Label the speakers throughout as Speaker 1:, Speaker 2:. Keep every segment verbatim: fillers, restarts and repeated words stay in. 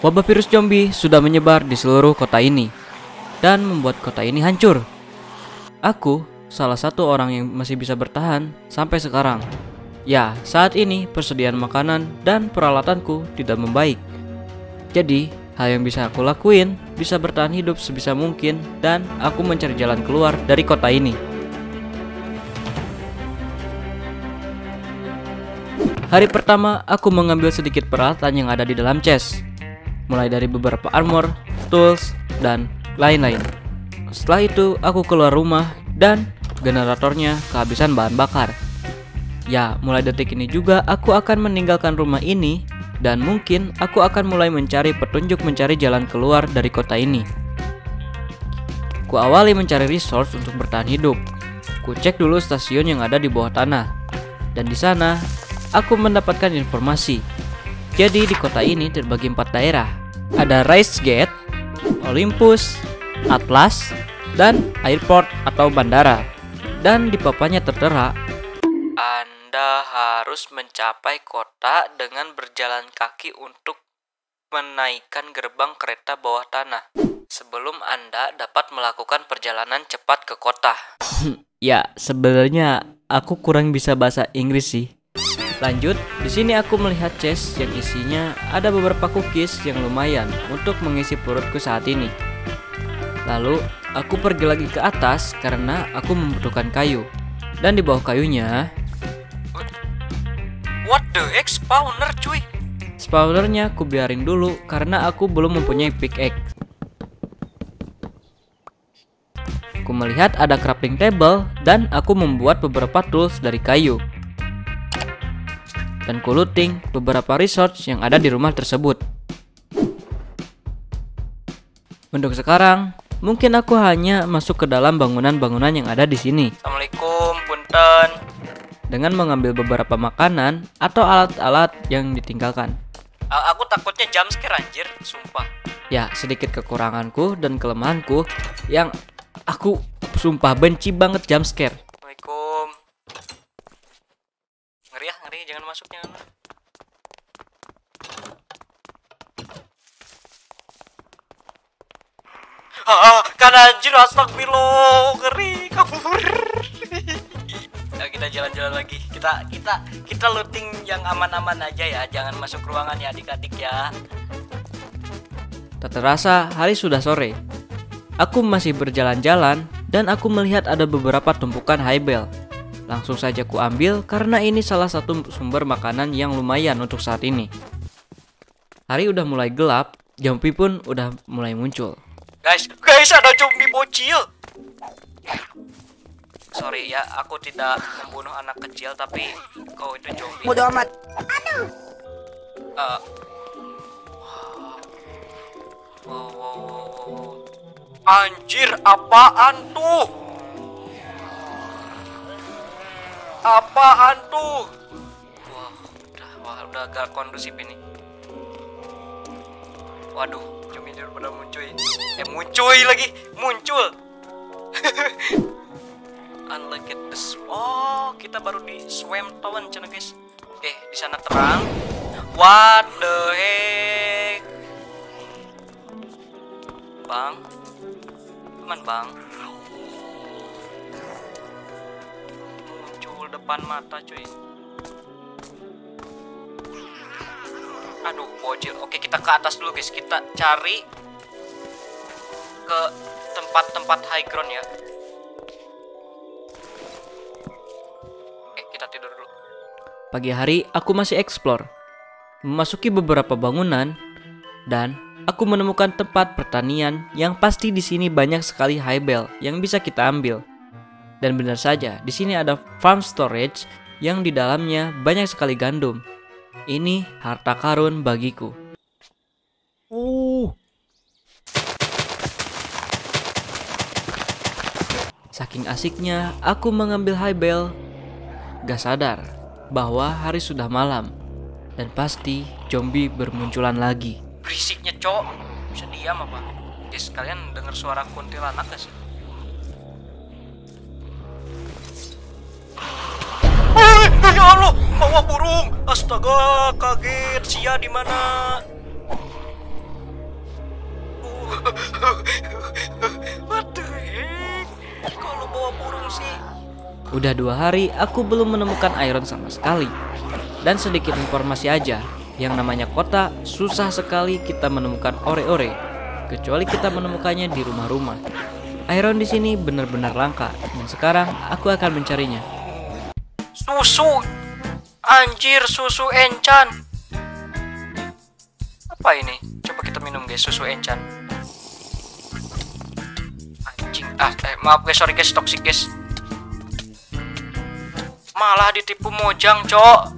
Speaker 1: Wabah virus zombie sudah menyebar di seluruh kota ini dan membuat kota ini hancur. Aku salah satu orang yang masih bisa bertahan sampai sekarang. Ya, saat ini persediaan makanan dan peralatanku tidak membaik. Jadi, hal yang bisa aku lakuin bisa bertahan hidup sebisa mungkin dan aku mencari jalan keluar dari kota ini. Hari pertama, aku mengambil sedikit peralatan yang ada di dalam chest, mulai dari beberapa armor, tools, dan lain-lain. Setelah itu, aku keluar rumah dan generatornya kehabisan bahan bakar. Ya, mulai detik ini juga aku akan meninggalkan rumah ini dan mungkin aku akan mulai mencari petunjuk mencari jalan keluar dari kota ini. Ku awali mencari resource untuk bertahan hidup. Ku cek dulu stasiun yang ada di bawah tanah. Dan di sana, aku mendapatkan informasi. Jadi di kota ini terbagi empat daerah. Ada Rise Gate, Olympus, Atlas, dan Airport atau bandara. Dan di papanya tertera, Anda harus mencapai kota dengan berjalan kaki untuk menaikkan gerbang kereta bawah tanah sebelum Anda dapat melakukan perjalanan cepat ke kota. Ya, sebenarnya aku kurang bisa bahasa Inggris sih. Lanjut, di sini aku melihat chest yang isinya ada beberapa cookies yang lumayan untuk mengisi perutku saat ini. Lalu, aku pergi lagi ke atas karena aku membutuhkan kayu. Dan di bawah kayunya, what the heck, spawner cuy. Spawnernya aku biarin dulu karena aku belum mempunyai pickaxe. Aku melihat ada crafting table dan aku membuat beberapa tools dari kayu. Dan ku looting beberapa resource yang ada di rumah tersebut. Untuk sekarang, mungkin aku hanya masuk ke dalam bangunan-bangunan yang ada di sini. Assalamualaikum, punten. Dengan mengambil beberapa makanan atau alat-alat yang ditinggalkan. A aku takutnya jumpscare anjir, sumpah. Ya, sedikit kekuranganku dan kelemahanku yang aku sumpah benci banget jumpscare. Assalamualaikum. Ngeri ya, ngeri, jangan masuk, jangan. Ah, kan anjir, astagfirullah, ngeri, kabur. Nah, kita jalan-jalan lagi. Kita kita kita looting yang aman-aman aja ya, jangan masuk ruangan ya adik-adik ya. Tak terasa hari sudah sore. Aku masih berjalan-jalan dan aku melihat ada beberapa tumpukan highbell. Langsung saja ku ambil karena ini salah satu sumber makanan yang lumayan untuk saat ini. Hari udah mulai gelap, zombie pun udah mulai muncul. Guys, guys ada zombie bocil. Sorry ya, aku tidak membunuh anak kecil tapi kau itu zombie.
Speaker 2: Bodoh amat.
Speaker 1: Aduh. Uh, wow, wow, wow, wow. Anjir, apaan tuh? Apaan tuh? Wah, udah, wah, udah agak kondusif ini. Waduh, zombie udah pada muncul. Eh, muncul lagi, muncul. Unlock it this. Oh, kita baru di Swim Town cina guys. Eh, di sana terang. What the heck? Bang, aman bang. Depan mata cuy. Aduh bocil. Oke, kita ke atas dulu guys. Kita cari ke tempat-tempat high ground ya. Oke, kita tidur dulu. Pagi hari aku masih explore, memasuki beberapa bangunan dan aku menemukan tempat pertanian yang pasti di sini banyak sekali highbell yang bisa kita ambil. Dan benar saja, di sini ada farm storage yang di dalamnya banyak sekali gandum. Ini harta karun bagiku. Uh. Saking asiknya, aku mengambil highbell. Gak sadar bahwa hari sudah malam dan pasti zombie bermunculan lagi. Berisiknya cok, bisa diam apa? Guys, kalian dengar suara kuntilanak gak sih? Ya Allah, bawa burung. Astaga, kaget. Sia di mana? What the heck? Kok lu bawa burung sih? Udah dua hari aku belum menemukan iron sama sekali. Dan sedikit informasi aja, yang namanya kota susah sekali kita menemukan ore-ore, kecuali kita menemukannya di rumah-rumah. Iron di sini benar-benar langka, dan sekarang aku akan mencarinya. Susu, anjir, susu encan. Apa ini? Coba kita minum guys, susu encan. Anjing, ah, eh, maaf guys, sorry guys, toxic guys. Malah ditipu Mojang, cok.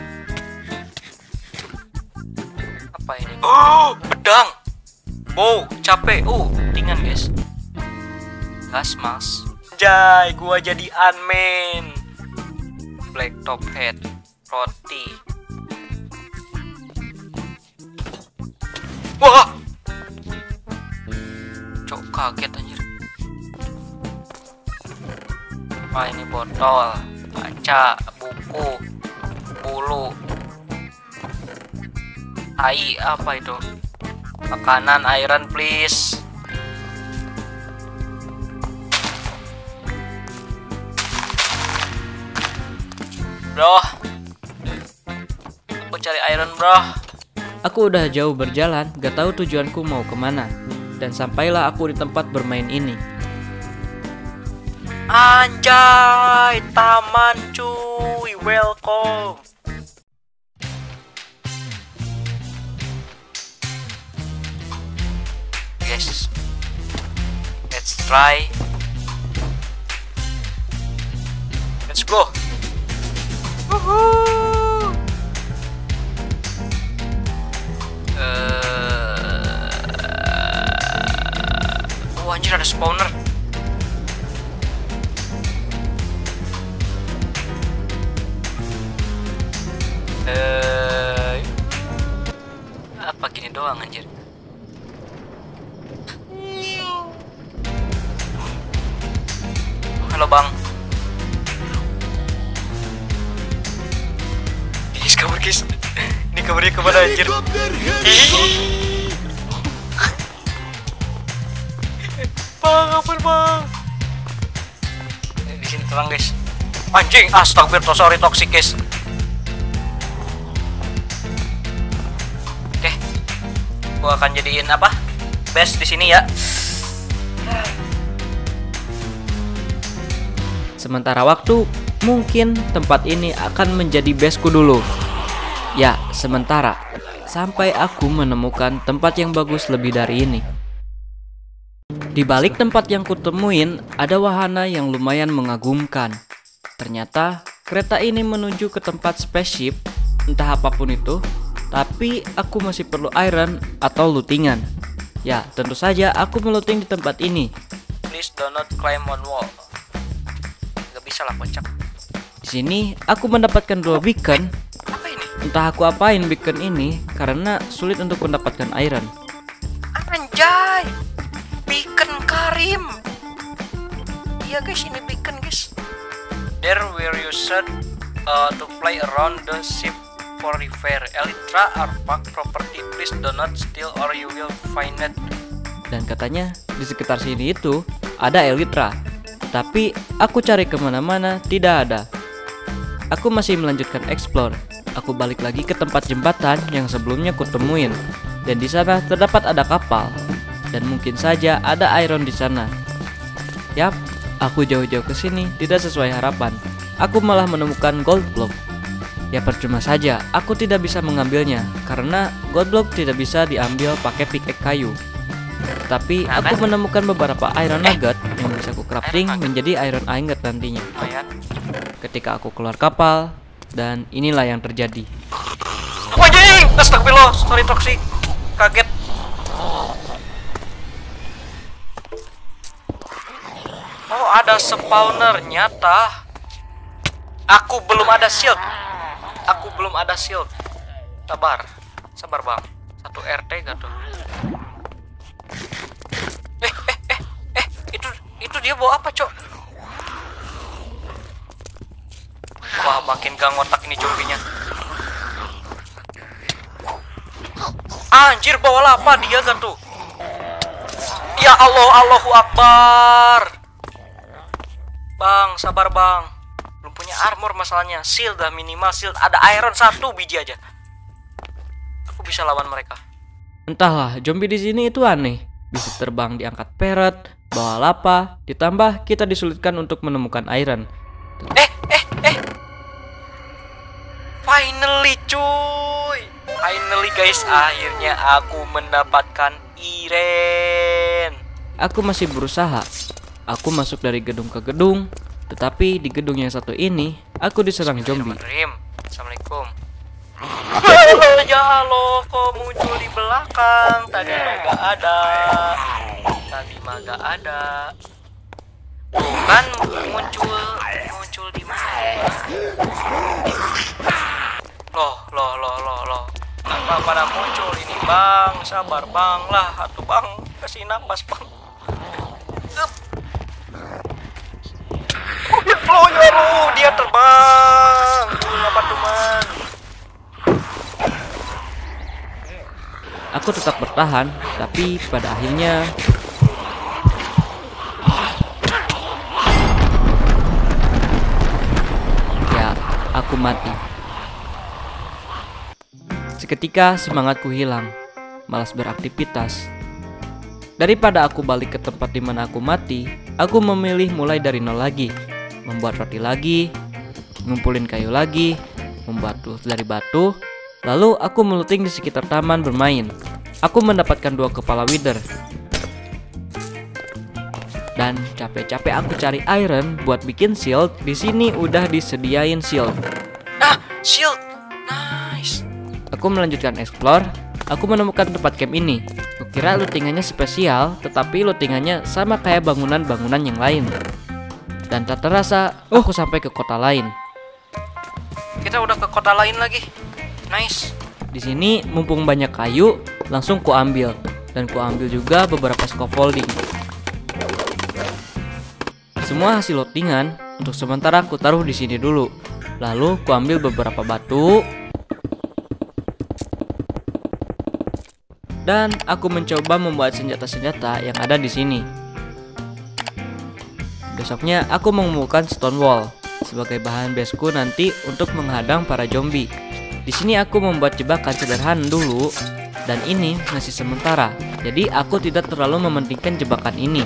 Speaker 1: Apa ini? Oh, pedang. Wow, capek. Uh, ringan guys. Gas mas. Jai, gua jadi unman. Black top head, roti. Wah, cok kaget anjir. Wah, ini botol, kaca, buku, bulu, tai, apa itu? Makanan, iron please. Bro, aku cari iron bro. Aku udah jauh berjalan, gak tahu tujuanku mau kemana. Dan sampailah aku di tempat bermain ini. Anjay, taman cuy, welcome. Yes, let's try. Let's go. Woohoo. Uh, oh anjir, ada spawner. Uh, apa gini doang anjir. Halo bang. Guys, kabur guys. Ini kabarnya kemana anjir? Bang, apa bang? Di sini terang guys. Anjing, astagfirullah, sorry toxic guys. Oke, gua akan jadiin apa? Base di sini ya. Sementara waktu, mungkin tempat ini akan menjadi baseku dulu. Ya, sementara sampai aku menemukan tempat yang bagus lebih dari ini. Di balik tempat yang kutemuin ada wahana yang lumayan mengagumkan. Ternyata kereta ini menuju ke tempat spaceship, entah apapun itu, tapi aku masih perlu iron atau lootingan. Ya, tentu saja aku melooting di tempat ini. Please do not climb on wall. Gak bisa lah kocak. Di sini aku mendapatkan dua beacon. Apa ini? Entah aku apain beacon ini karena sulit untuk mendapatkan iron. Anjay, beacon Karim. Iya guys, ini beacon guys. There where you said uh, to play around the ship for repair. Elytra are park property. Please do not steal or you will find it. Dan katanya di sekitar sini itu ada elytra. Tapi aku cari kemana-mana tidak ada. Aku masih melanjutkan explore. Aku balik lagi ke tempat jembatan yang sebelumnya kutemuin. Dan di sana terdapat ada kapal. Dan mungkin saja ada iron di sana. Yap, aku jauh-jauh ke sini tidak sesuai harapan. Aku malah menemukan gold block. Ya percuma saja, aku tidak bisa mengambilnya karena gold block tidak bisa diambil pakai pickaxe kayu. Tapi aku menemukan beberapa iron nugget yang bisa aku crafting menjadi iron ingot nantinya. Ketika aku keluar kapal, dan inilah yang terjadi. Wajing, astagfirullah, sorry toxic, kaget. Oh, ada spawner nyata. Aku belum ada shield. Aku belum ada shield. Sabar, sabar bang. Satu R T gak tuh? Eh, eh, eh, eh, itu, itu dia bawa apa, cok? Wah, makin gak ngotak ini zombinya. Anjir, bawa apa dia gak tuh? Ya Allah, Allahu Akbar. Bang, sabar bang. Belum punya armor masalahnya. Shield dah, minimal shield. Ada iron satu biji aja. Aku bisa lawan mereka. Entahlah, zombie di sini itu aneh. Bisa terbang diangkat peret, bawa lava, ditambah kita disulitkan untuk menemukan iron. Eh, eh, eh. Finally cuy. Finally guys, akhirnya aku mendapatkan iron. Aku masih berusaha. Aku masuk dari gedung ke gedung, tetapi di gedung yang satu ini aku diserang zombie. Assalamualaikum. Ya Allah, kok muncul di belakang? Tadi mah gak ada. Tadi mah gak ada. Tuh kan muncul, muncul di mana? Loh, loh, loh, loh, loh. Kenapa pada muncul ini bang? Sabar bang lah, atuh bang, kasih nafas bang. Up. Oh ya Allah, dia terbang. Apa teman? Aku tetap bertahan, tapi pada akhirnya ya, aku mati. Seketika semangatku hilang, malas beraktivitas. Daripada aku balik ke tempat di mana aku mati, aku memilih mulai dari nol lagi, membuat roti lagi, ngumpulin kayu lagi, membuat tools dari batu. Lalu aku melooting di sekitar taman bermain. Aku mendapatkan dua kepala wither. Dan capek-capek aku cari iron buat bikin shield. Di sini udah disediain shield. Nah, shield. Nice. Aku melanjutkan explore. Aku menemukan tempat camp ini. Kukira lootingannya spesial, tetapi lootingannya sama kayak bangunan-bangunan yang lain. Dan tak terasa aku sampai ke kota lain. Kita udah ke kota lain lagi. Nice. Di sini mumpung banyak kayu, langsung ku ambil dan ku ambil juga beberapa scaffolding. Semua hasil lootingan untuk sementara aku taruh di sini dulu. Lalu ku ambil beberapa batu dan aku mencoba membuat senjata-senjata yang ada di sini. Besoknya aku mengumpulkan stone wall sebagai bahan baseku nanti untuk menghadang para zombie. Di sini aku membuat jebakan sederhana dulu, dan ini masih sementara. Jadi aku tidak terlalu mementingkan jebakan ini.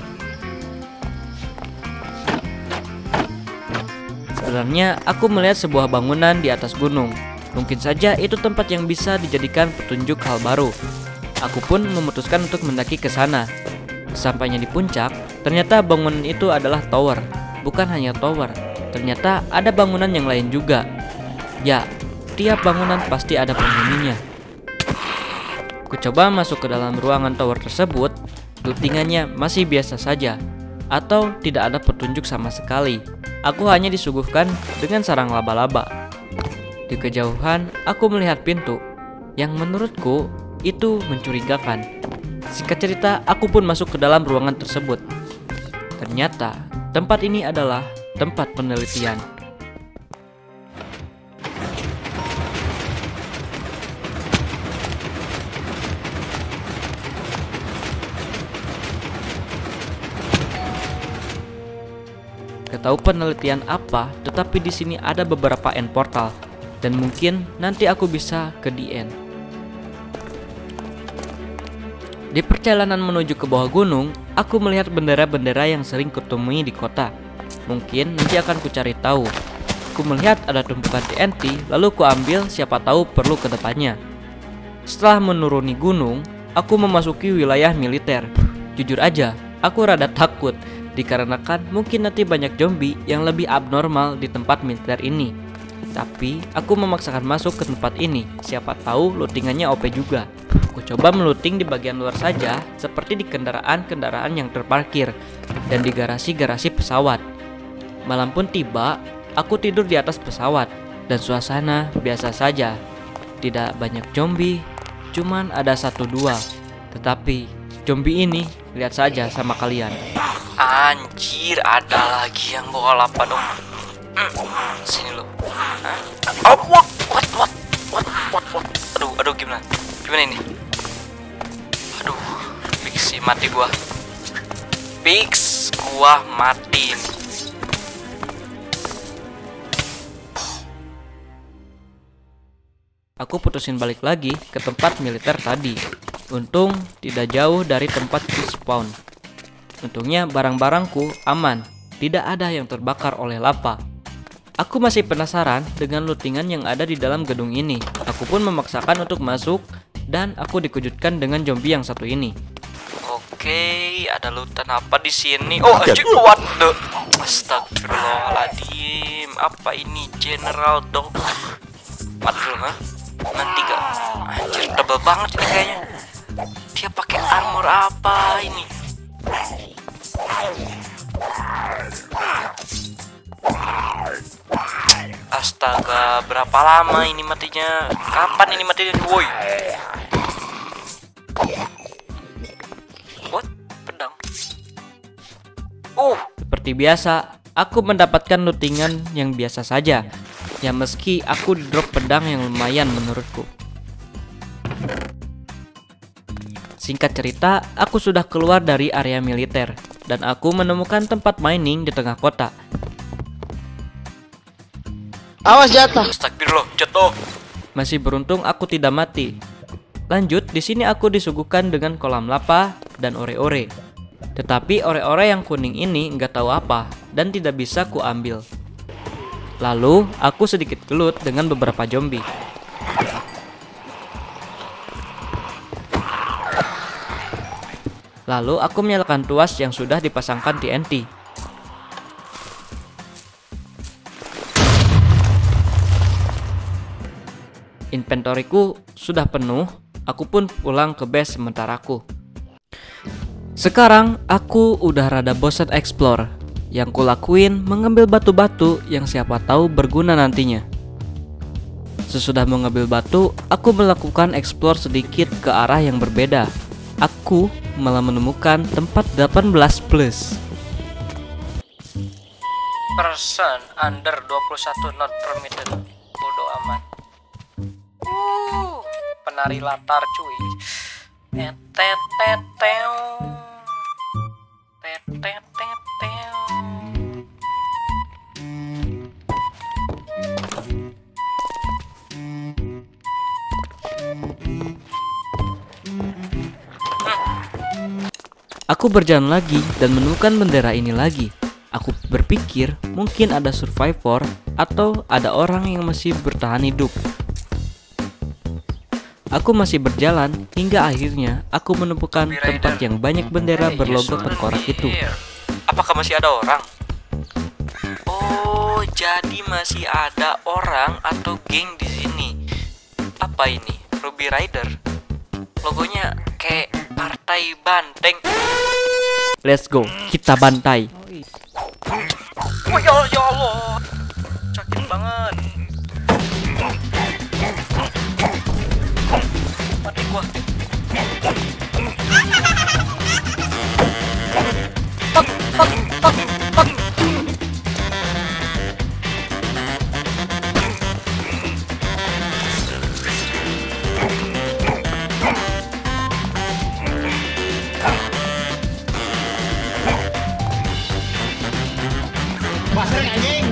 Speaker 1: Sebenarnya aku melihat sebuah bangunan di atas gunung. Mungkin saja itu tempat yang bisa dijadikan petunjuk hal baru. Aku pun memutuskan untuk mendaki ke sana. Sampainya di puncak, ternyata bangunan itu adalah tower. Bukan hanya tower, ternyata ada bangunan yang lain juga. Ya, tiap bangunan pasti ada penghuninya. Ku coba masuk ke dalam ruangan tower tersebut. Lootingannya masih biasa saja, atau tidak ada petunjuk sama sekali. Aku hanya disuguhkan dengan sarang laba-laba. Di kejauhan, aku melihat pintu yang menurutku itu mencurigakan. Singkat cerita, aku pun masuk ke dalam ruangan tersebut. Ternyata tempat ini adalah tempat penelitian. Gak tahu penelitian apa, tetapi di sini ada beberapa end portal dan mungkin nanti aku bisa ke the end. Di perjalanan menuju ke bawah gunung, aku melihat bendera-bendera yang sering kutemui di kota. Mungkin nanti akan ku cari tahu. Aku melihat ada tumpukan T N T, lalu ku ambil, siapa tahu perlu ke depannya. Setelah menuruni gunung, aku memasuki wilayah militer. Jujur aja, aku rada takut dikarenakan mungkin nanti banyak zombie yang lebih abnormal di tempat militer ini. Tapi aku memaksakan masuk ke tempat ini, siapa tahu lootingannya O P juga. Aku coba melooting di bagian luar saja, seperti di kendaraan-kendaraan yang terparkir dan di garasi-garasi pesawat. Malam pun tiba, aku tidur di atas pesawat dan suasana biasa saja. Tidak banyak zombie, cuman ada satu dua. Tetapi zombie ini lihat saja sama kalian. Anjir, ada lagi yang bawa lapa dong. Hmm, sini lo. Oh, what, what, what, what, what, what. Aduh, aduh gimana? Gimana ini? Aduh, fiksi mati gua. Fix, gua mati. Aku putusin balik lagi ke tempat militer tadi. Untung tidak jauh dari tempat respawn. Untungnya barang-barangku aman, tidak ada yang terbakar oleh lava. Aku masih penasaran dengan lootingan yang ada di dalam gedung ini. Aku pun memaksakan untuk masuk dan aku dikejutkan dengan zombie yang satu ini. Oke, ada lootan apa di sini? Oh, anjir, what the? Astagfirullahaladzim. Apa ini General Dog? Waduh, ha? Nanti gak? Anjir, tebel banget ini kayaknya. Dia pakai armor apa ini? Astaga, berapa lama ini matinya? Kapan ini matinya? Woi. What? Pedang. Uh, seperti biasa, aku mendapatkan lootingan yang biasa saja. Ya meski aku di drop pedang yang lumayan menurutku. Singkat cerita, aku sudah keluar dari area militer dan aku menemukan tempat mining di tengah kota.
Speaker 2: Awas jatuh.
Speaker 1: Astagfirullah, jatuh. Masih beruntung aku tidak mati. Lanjut, di sini aku disuguhkan dengan kolam lava dan ore-ore. Tetapi ore-ore yang kuning ini nggak tahu apa dan tidak bisa kuambil. Lalu, aku sedikit gelut dengan beberapa zombie. Lalu, aku menyalakan tuas yang sudah dipasangkan T N T. Inventoriku sudah penuh, aku pun pulang ke base sementaraku. Sekarang, aku udah rada bosan explore. Yang kulakuin mengambil batu-batu yang siapa tahu berguna nantinya. Sesudah mengambil batu, aku melakukan explore sedikit ke arah yang berbeda. Aku malah menemukan tempat delapan belas plus. Person under dua puluh satu not permitted. Bodo amat. Uh, penari latar cuy. Teteteteo. Teteteteo. Aku berjalan lagi dan menemukan bendera ini lagi. Aku berpikir mungkin ada survivor atau ada orang yang masih bertahan hidup. Aku masih berjalan hingga akhirnya aku menemukan tempat yang banyak bendera berlogo tengkorak itu. Apakah masih ada orang? Oh, jadi masih ada orang atau geng di sini. Apa ini? Ruby Rider. Logonya kayak partai banteng. Let's go, kita bantai. Oh ya, ya Allah, sakit banget. Mati gua. Pak, pak, pak, pak.
Speaker 2: Basreng anjing.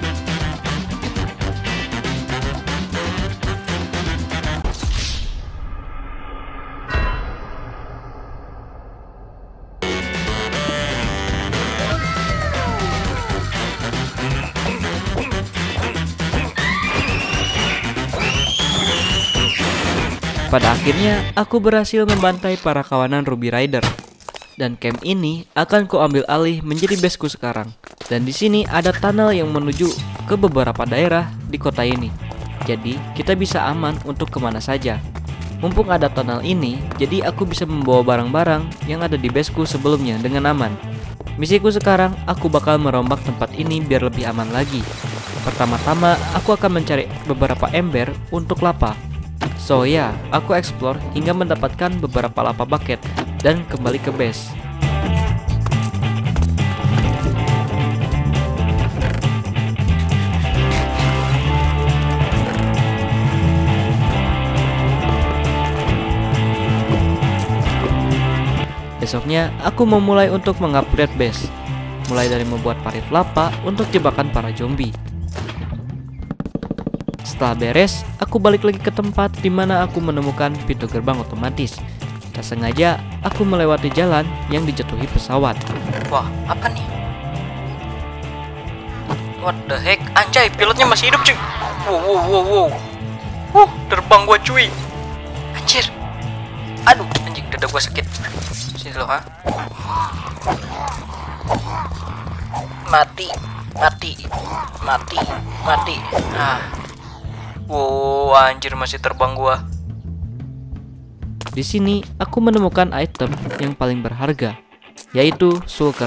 Speaker 1: Pada akhirnya, aku berhasil membantai para kawanan Ruby Rider. Dan camp ini akan kuambil alih menjadi baseku sekarang. Dan di sini ada tunnel yang menuju ke beberapa daerah di kota ini. Jadi, kita bisa aman untuk kemana saja. Mumpung ada tunnel ini, jadi aku bisa membawa barang-barang yang ada di baseku sebelumnya dengan aman. Misiku sekarang, aku bakal merombak tempat ini biar lebih aman lagi. Pertama-tama, aku akan mencari beberapa ember untuk lava. So ya, aku explore hingga mendapatkan beberapa lava bucket dan kembali ke base. Besoknya, aku memulai untuk mengupgrade base, mulai dari membuat parit lava untuk jebakan para zombie. Setelah beres, aku balik lagi ke tempat di mana aku menemukan pintu gerbang otomatis. Tak sengaja, aku melewati jalan yang dijatuhi pesawat. Wah, apa nih? What the heck? Anjay, pilotnya masih hidup cuy. Wow, wow, wow, wow. Uh, terbang gua cuy. Anjir. Aduh, anjing, dada gua sakit. Sini loh, ha. Mati, mati, mati, mati. Ah. Wow, anjir, masih terbang gua. Di sini aku menemukan item yang paling berharga, yaitu shulker.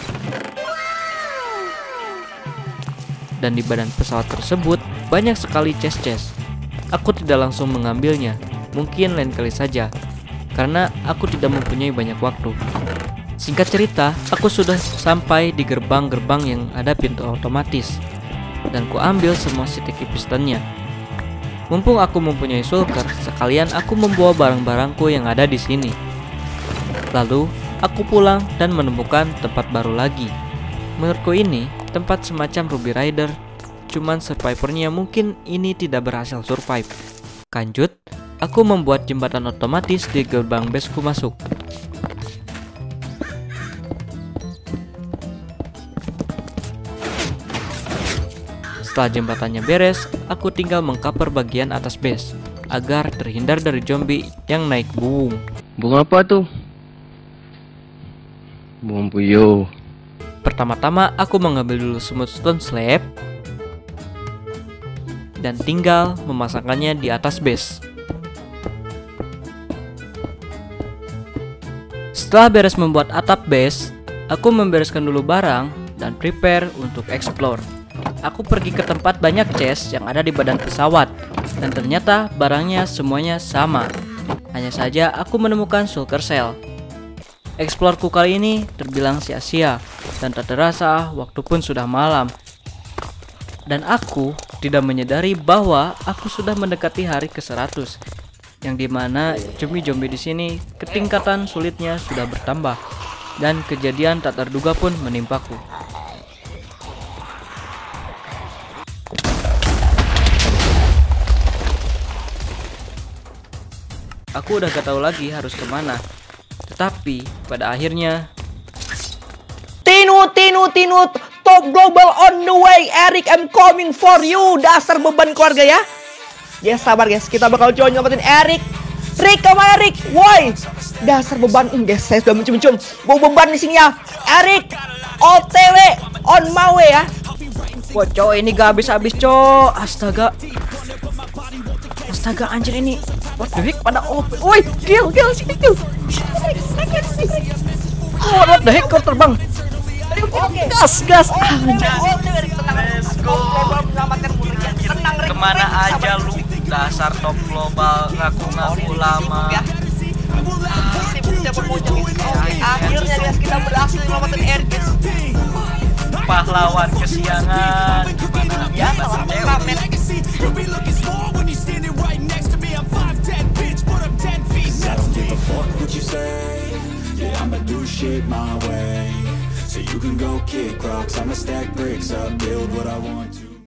Speaker 1: Dan di badan pesawat tersebut banyak sekali chest-chest. Aku tidak langsung mengambilnya, mungkin lain kali saja, karena aku tidak mempunyai banyak waktu. Singkat cerita, aku sudah sampai di gerbang-gerbang yang ada pintu otomatis, dan ku ambil semua sticky pistonnya. Mumpung aku mempunyai shulker, sekalian aku membawa barang-barangku yang ada di sini. Lalu, aku pulang dan menemukan tempat baru lagi. Menurutku ini tempat semacam Ruby Rider, cuman survivornya mungkin ini tidak berhasil survive. Lanjut, aku membuat jembatan otomatis di gerbang baseku masuk. Setelah jembatannya beres, aku tinggal mengcover bagian atas base agar terhindar dari zombie yang naik boom.
Speaker 3: Bunga apa tuh? Bunga puyuh.
Speaker 1: Pertama-tama aku mengambil dulu smooth stone slab dan tinggal memasangkannya di atas base. Setelah beres membuat atap base, aku membereskan dulu barang dan prepare untuk explore. Aku pergi ke tempat banyak chest yang ada di badan pesawat, dan ternyata barangnya semuanya sama. Hanya saja aku menemukan shulker cell. Exploreku kali ini terbilang sia-sia, dan tak terasa waktu pun sudah malam. Dan aku tidak menyadari bahwa aku sudah mendekati hari ke seratus, yang dimana zombie-zombie di sini ketingkatan sulitnya sudah bertambah, dan kejadian tak terduga pun menimpaku. Aku udah gak tahu lagi harus kemana. Tetapi pada akhirnya,
Speaker 4: Tinut, tinut, tinut, top global on the way. Eric, I'm coming for you. Dasar beban keluarga ya. Ya sabar guys, kita bakal coba nyelamatin Eric. Rick, kemana Rick? Woi, dasar beban. Hmm, guys, saya sudah mencium-cium bau beban di sini ya. Eric, O T W, on my way ya. Wah, cowok ini gak habis-habis cowok. Astaga. Astaga, anjir ini. What the heck, pada O P. Woi, kill, kill, sini kill. Oh, what the heck, kau terbang. Gas, gas.
Speaker 2: Let's go. Kemana aja lu, dasar top global ngaku-ngaku lama.
Speaker 4: Akhirnya guys, kita berhasil menyelamatkan Eric.
Speaker 2: Pahlawan kesiangan.
Speaker 4: Ya, salah kamen.
Speaker 5: I don't give a fuck what you say. Yeah, I'ma do shit my way. So you can go kick rocks, I'ma stack bricks up, build what I want to.